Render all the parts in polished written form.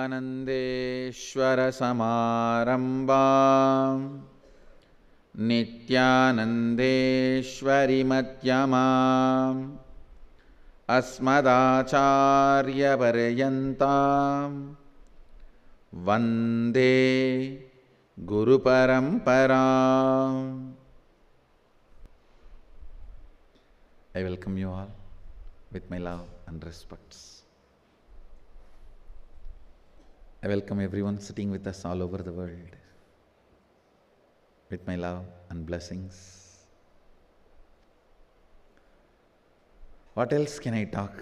नित्यानन्देश्वरसमारम्भाम् नित्यानन्देश्वरिमध्यमाम् अस्मदाचार्यपर्यन्ताम् वन्दे गुरुपरम्पराम्. I welcome you all with my love and respects. I welcome everyone sitting with us all over the world with my love and blessings. What else can I talk?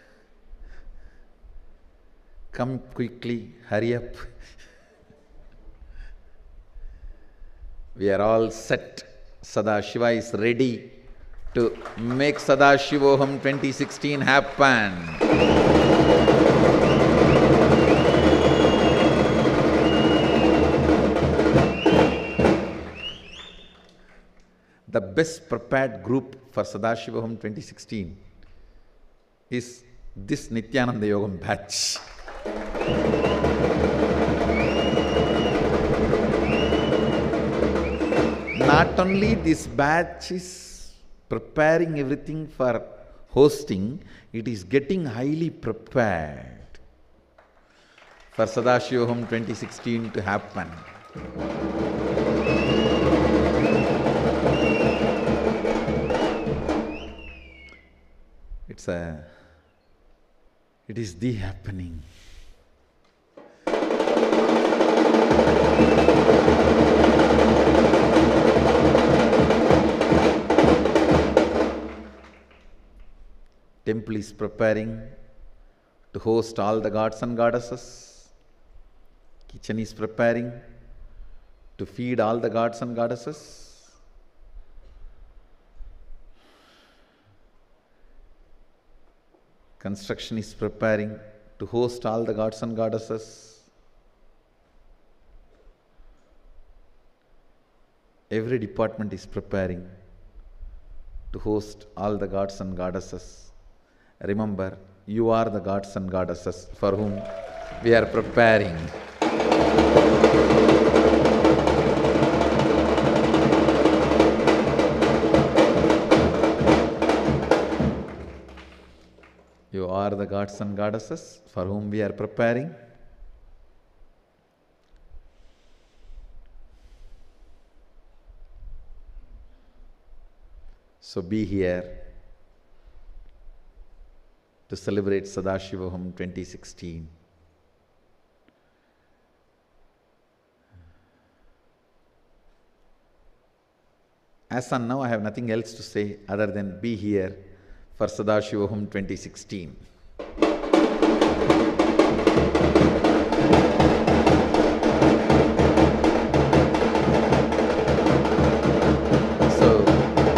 Come quickly, hurry up. We are all set. Sadashiva is ready to make Sadashivoham 2016 happen. The best prepared group for Sadashivoham 2016 is this Nityananda Yogam batch. Not only this batch is preparing everything for hosting, it is getting highly prepared for Sadashivoham 2016 to happen. It is the happening. Temple is preparing to host all the gods and goddesses. Kitchen is preparing to feed all the gods and goddesses. Construction is preparing to host all the gods and goddesses. Every department is preparing to host all the gods and goddesses. Remember, you are the gods and goddesses for whom we are preparing. You are the gods and goddesses for whom we are preparing. So be here to celebrate Sadashivoham 2016. As on now, I have nothing else to say other than be here for Sadashivoham 2016. So,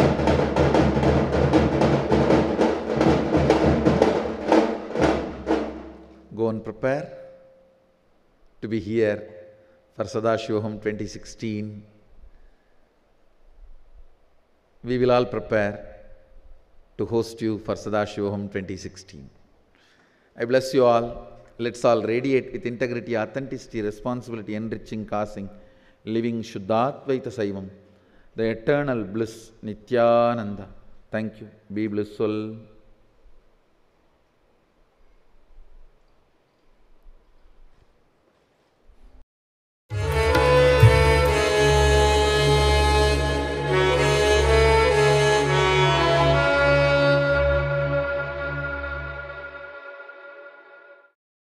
go and prepare to be here for Sadashivoham 2016. We will all prepare to host you for Sadashivoham 2016. I bless you all. Let's all radiate with integrity, authenticity, responsibility, enriching, causing, living Shuddhadvaita Saivam, the eternal bliss, Nityananda. Thank you. Be blissful.